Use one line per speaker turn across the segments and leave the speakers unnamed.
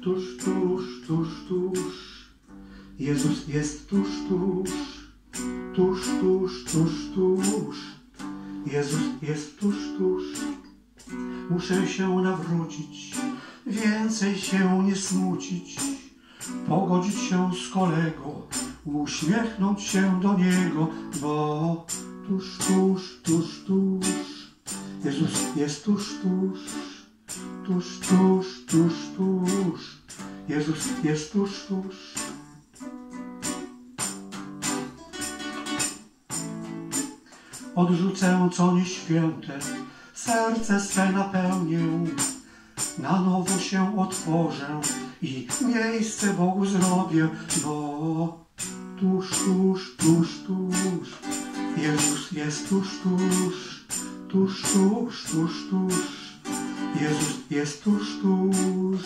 tuż, tuż, tuż, tuż. Jezus jest tuż, tuż. Tuż, tuż, tuż, tuż. Jezus jest tuż, tuż. Muszę się nawrócić, więcej się nie smucić, pogodzić się z kolegą, uśmiechnąć się do Niego, bo tuż, tuż, tuż, tuż. Jezus jest tuż, tuż. Tuż, tuż, tuż, tuż. Jezus jest tuż, tuż. Odrzucę co nieświęte, serce swe napełnię, na nowo się otworzę i miejsce Bogu zrobię, bo tuż, tuż, tuż, tuż. Jezus jest tuż, tuż. Tuż, tuż, tuż, tuż. Jezus jest tuż, tuż.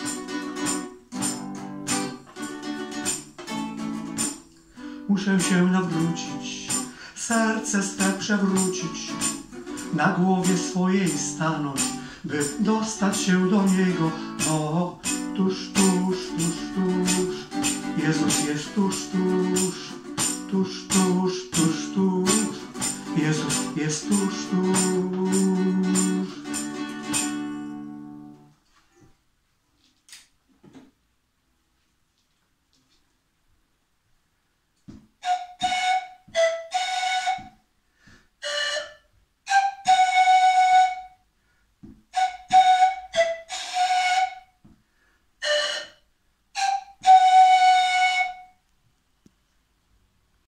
Muszę się nawrócić, serce swe przewrócić, na głowie swojej stanąć, by dostać się do Niego, bo tuż, tuż, tuż, tuż. Jezus jest tuż, tuż. Tuż, tuż, tuż, tuż. Jezus jest tuż, tuż.